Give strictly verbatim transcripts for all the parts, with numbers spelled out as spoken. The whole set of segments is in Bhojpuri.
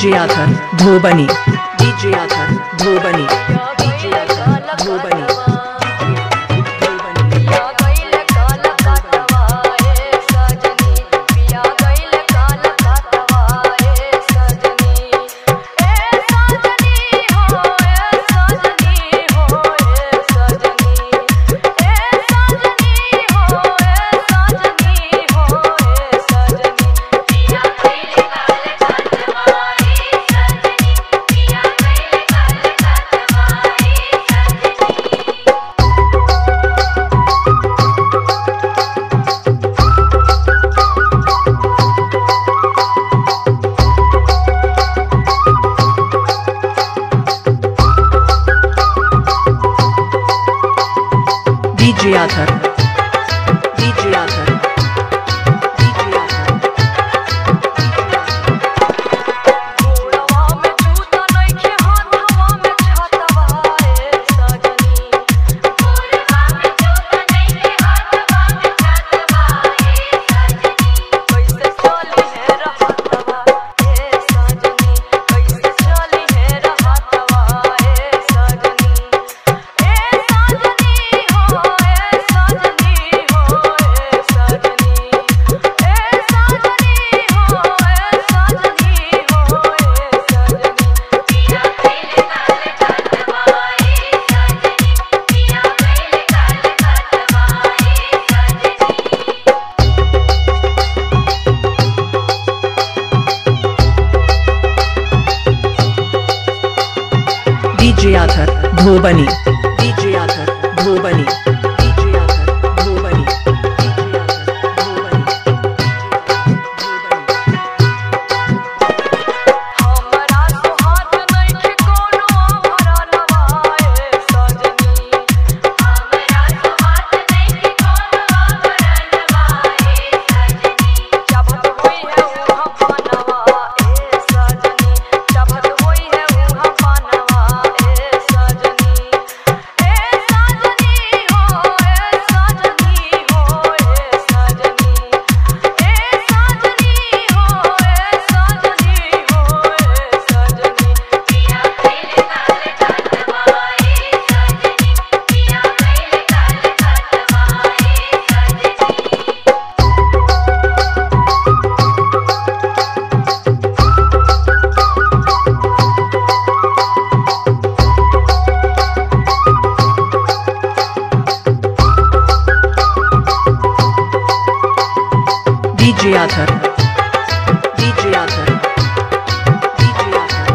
डीजे आथर धोबनी, डीजे आथर धोबनी, डीजे आथर धोबनी। पिया गइले कालकतवा ए सजनी, पिया गइले कालकतवा ए सजनी, ए सजनी हो ए सजनी हो ए सजनी, ए सजनी हो ए सजनी हो ए सजनी। पिया गइले कालकतवा ए सजनी, पिया गइले कालकतवा DJ Athar, DJ Athar, DJ Athar. गोड़वा में जूता नइखे हाथवा में छतवा ए सजनी, गोड़वा में जूता नइखे हाथवा में छतवा ए सजनी। कैसे चली है रहतवा ए सजनी, कैसे चली है रहतवा ए सजनी, ए सजनी हो ए सजनी हो ए सजनी, ए सजनी हो ए सजनी हो ए सजनी। पिया गइले कालकतवा ए सजनी, पिया गइले कालकतवा ए सजनी। डीजे आथर धोबनी, डीजे आथर धोबनी, डीजे आथर धोबनी, डीजे आथर धोबनी। हमरा सोहात नइखे कोनो भरलवा ए सजनी, हमरा सोहात नइखे कोनो भरलवा ए सजनी। जबत होई है उहाँ पानवा ए सजनी, जबत होई है उहाँ पानवा ए सजनी, ए सजनी हो ए सजनी हो ए सजनी, ए सजनी हो ए सजनी हो ए सजनी। पिया गइले कालकतवा ए सजनी, पिया गइले कालकतवा DJ Athar, DJ Athar, DJ Athar,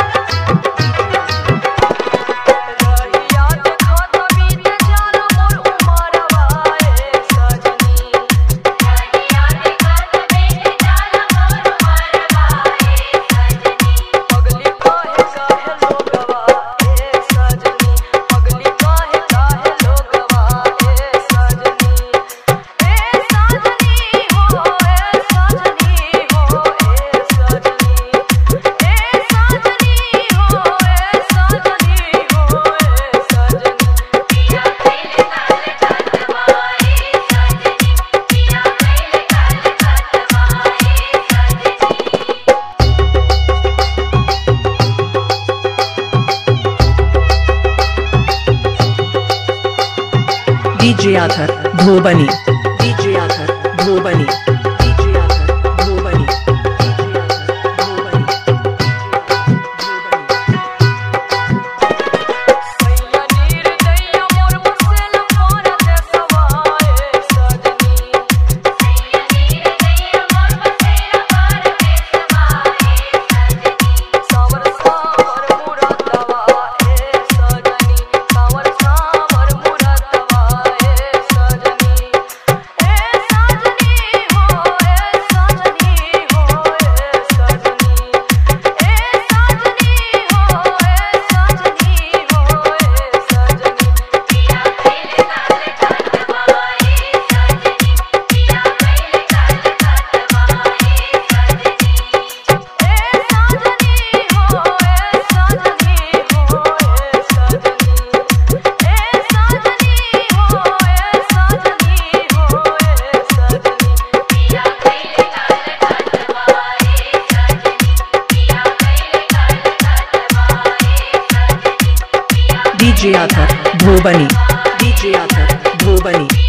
रहिया देखत बीत जान मोर उमरवा ए सजनी, रहिया देखत बीत जान मोर उमरवा ए सजनी। पगली काहे काहे लोगवा ए सजनी, पगली काहे काहे लोगवा ए सजनी, ए सजनी हो ए सजनी हो ए सजनी, ए सजनी हो ए सजनी हो ए सजनी। पिया गइले कालकतवा ए सजनी, पिया गइले कालकतवा ए सजनी। डीजे आथर धोबनी, डीजे आथर धोबनी, डीजे आथर धोबनी, डीजे आथर धोबनी, सैया नीर दैया मोर बसेल परदेसवा ए सजनी, सैया नीर दैया मोर बसेल परदेसवा ए सजनी। सावर सावर मुरतवा ए सजनी, सावर सावर मुरतवा ए सजनी, ए सजनी हो डीजे आथर धोबनी डीजे आथर धोबनी